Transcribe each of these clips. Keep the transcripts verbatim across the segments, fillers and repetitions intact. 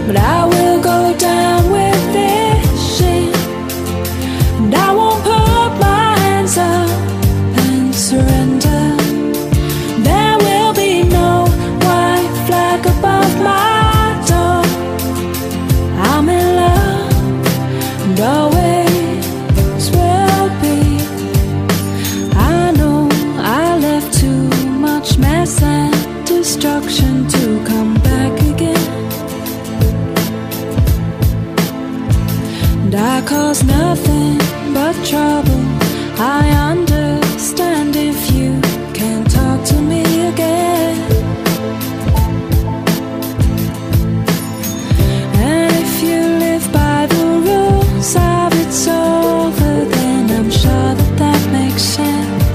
but I will go down with this ship, and I won't put my hands up and surrender. There will be no white flag above my door. I'm in love and always will be. I know I left too much mess and destruction to come back again, and I caused nothing but trouble. I understand if you can't talk to me again, and if you live by the rules of it's over, then I'm sure that that makes sense.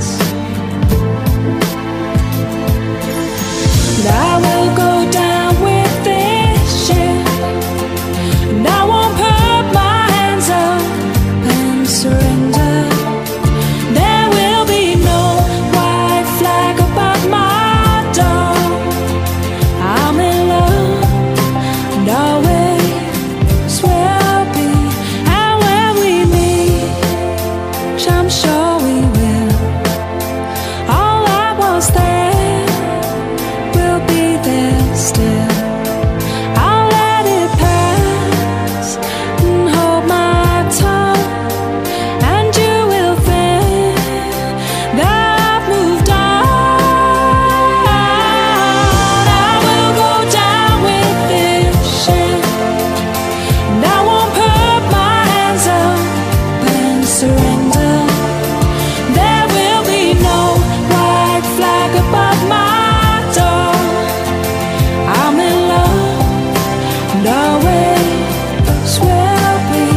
But I will go down with this ship, and I won't put my hands up and surrender. There will be no white flag above my door. I'm in love and always will be. And when we meet, which I'm sure we will, all I was there will be there still. I'll let it pass and hold my tongue, and you will think that I've moved on. I will go down with this ship, and I won't put my hands up and surrender. There will be no white flag above my door. I'm in love and always will be.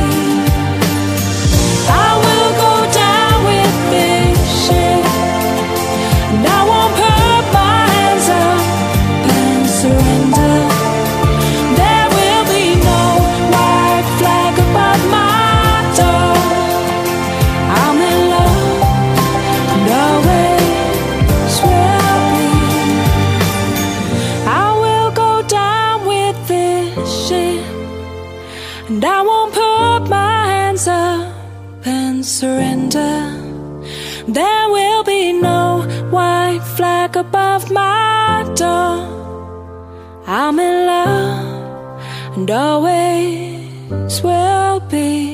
I will go down with this ship, and I won't put my hands up and surrender. There will be no white flag above my door. I'm in love and always will be. I will go down with this ship, and I won't put my hands up and surrender. There will be no white flag above my door. I'm in love and always will be.